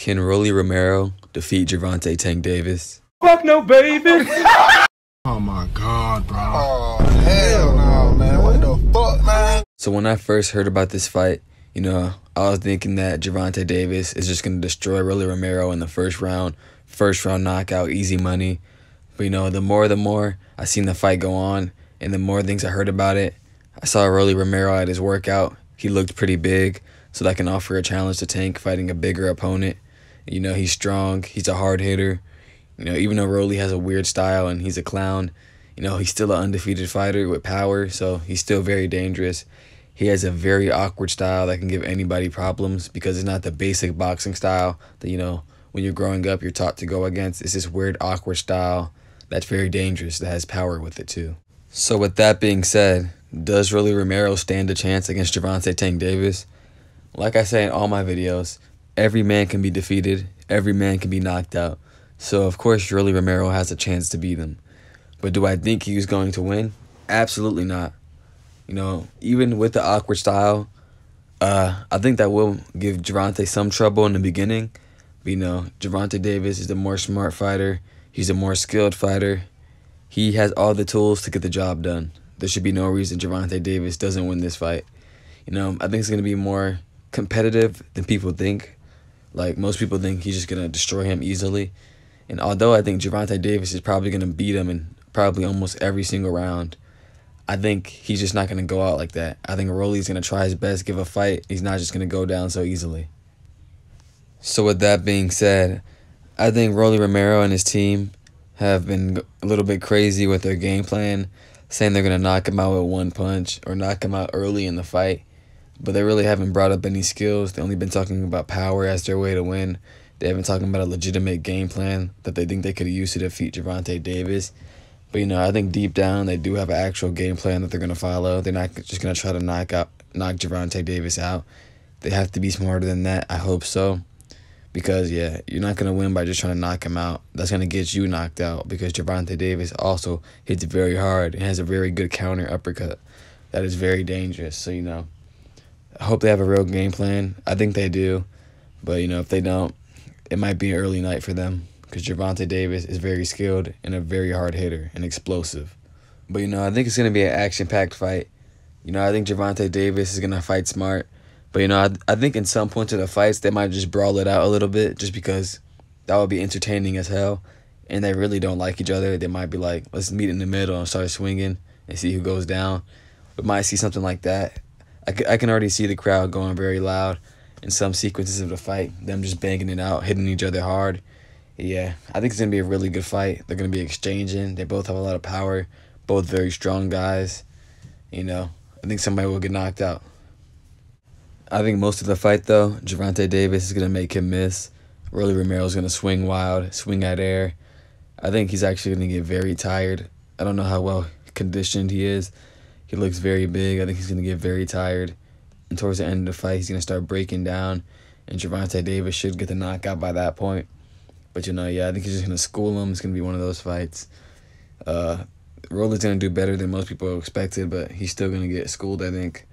Can Rolly Romero defeat Gervonta Tank Davis? Fuck no, baby. Oh my God, bro. Oh, hell no, man. What the fuck, man? So when I first heard about this fight, I was thinking that Gervonta Davis is just going to destroy Rolly Romero in the first round knockout, easy money. But, the more I seen the fight go on and the more things I heard about it, I saw Rolly Romero at his workout. He looked pretty big, so that can offer a challenge to Tank fighting a bigger opponent. He's strong. He's a hard hitter. Even though Rolly has a weird style and he's a clown, he's still an undefeated fighter with power, so he's still very dangerous. He has a very awkward style that can give anybody problems because it's not the basic boxing style that, when you're growing up, you're taught to go against. It's this weird, awkward style that's very dangerous, that has power with it too. So with that being said, does Rolly Romero stand a chance against Gervonta Tank Davis? Like I say in all my videos, every man can be defeated, every man can be knocked out. So of course Rolly Romero has a chance to beat him. But do I think he's going to win? Absolutely not. Even with the awkward style, I think that will give Gervonta some trouble in the beginning. But, Gervonta Davis is the more smart fighter. He's a more skilled fighter. He has all the tools to get the job done. There should be no reason Gervonta Davis doesn't win this fight. I think it's going to be more competitive than people think. Like, most people think he's just going to destroy him easily. And although I think Gervonta Davis is probably going to beat him in probably almost every single round, I think he's just not going to go out like that. I think Rolly's going to try his best, give a fight. He's not just going to go down so easily. So with that being said, I think Rolly Romero and his team have been a little bit crazy with their game plan, saying they're going to knock him out with one punch or knock him out early in the fight. But they really haven't brought up any skills. They've only been talking about power as their way to win. They haven't talking about a legitimate game plan that they think they could use to defeat Gervonta Davis. But, I think deep down they do have an actual game plan that they're going to follow. They're not just going to try to knock Gervonta Davis out. They have to be smarter than that. I hope so. Because, yeah, you're not going to win by just trying to knock him out. That's going to get you knocked out because Gervonta Davis also hits very hard and has a very good counter uppercut that is very dangerous. So, I hope they have a real game plan. I think they do. But, if they don't, it might be an early night for them because Gervonta Davis is very skilled and a very hard hitter and explosive. But, I think it's going to be an action-packed fight. I think Gervonta Davis is going to fight smart. But, I think in some points of the fights, they might just brawl it out a little bit just because that would be entertaining as hell. And they really don't like each other. They might be like, let's meet in the middle and start swinging and see who goes down. We might see something like that. I can already see the crowd going very loud in some sequences of the fight, them just banging it out, hitting each other hard. Yeah, I think it's going to be a really good fight. They're going to be exchanging. They both have a lot of power, both very strong guys. I think somebody will get knocked out. I think most of the fight, though, Gervonta Davis is going to make him miss. Rolly Romero is going to swing wild, swing at air. I think he's actually going to get very tired. I don't know how well conditioned he is. He looks very big. I think he's going to get very tired. And towards the end of the fight, he's going to start breaking down. And Gervonta Davis should get the knockout by that point. But, yeah, I think he's just going to school him. It's going to be one of those fights. Rolly's going to do better than most people expected, but he's still going to get schooled, I think.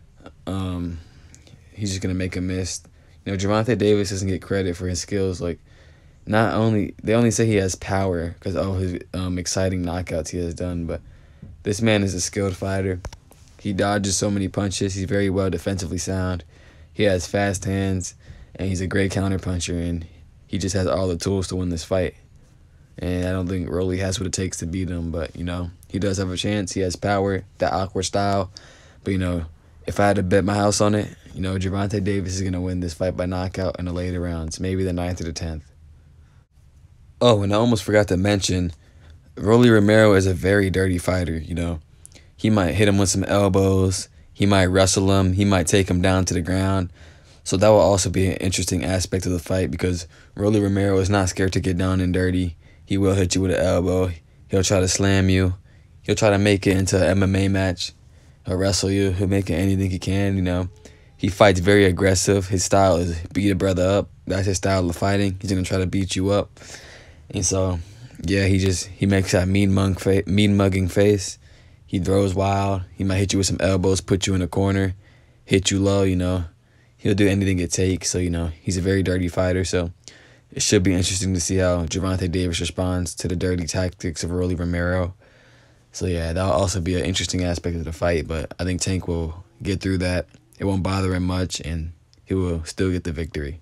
He's just going to make a miss. Gervonta Davis doesn't get credit for his skills. Like, they only say he has power because of all his exciting knockouts he has done. But this man is a skilled fighter. He dodges so many punches. He's very well defensively sound. He has fast hands, and he's a great counterpuncher, and he just has all the tools to win this fight. And I don't think Rolly has what it takes to beat him, but, he does have a chance. He has power, that awkward style. But, if I had to bet my house on it, Gervonta Davis is going to win this fight by knockout in the later rounds, maybe the 9th or the 10th. Oh, and I almost forgot to mention, Rolly Romero is a very dirty fighter, He might hit him with some elbows. He might wrestle him. He might take him down to the ground. So that will also be an interesting aspect of the fight because Rolly Romero is not scared to get down and dirty. He will hit you with an elbow. He'll try to slam you. He'll try to make it into an MMA match. He'll wrestle you. He'll make it anything he can, He fights very aggressive. His style is beat a brother up. That's his style of fighting. He's going to try to beat you up. And so, yeah, he makes that mean mugging face. He throws wild. He might hit you with some elbows, put you in a corner, hit you low, he'll do anything it takes. So, you know, he's a very dirty fighter. So it should be interesting to see how Gervonta Davis responds to the dirty tactics of Rolly Romero. So, yeah, that'll also be an interesting aspect of the fight. But I think Tank will get through that. It won't bother him much, and he will still get the victory.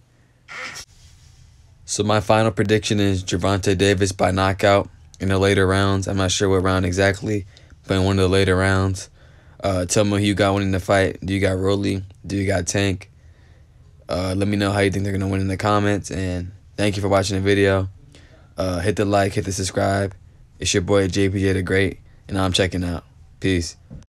So my final prediction is Gervonta Davis by knockout in the later rounds. I'm not sure what round exactly, but in one of the later rounds. Tell me who you got winning the fight. Do you got Rolly? Do you got Tank? Let me know how you think they're going to win in the comments. And thank you for watching the video. Hit the like, hit the subscribe. It's your boy JPJ the Great, and I'm checking out. Peace.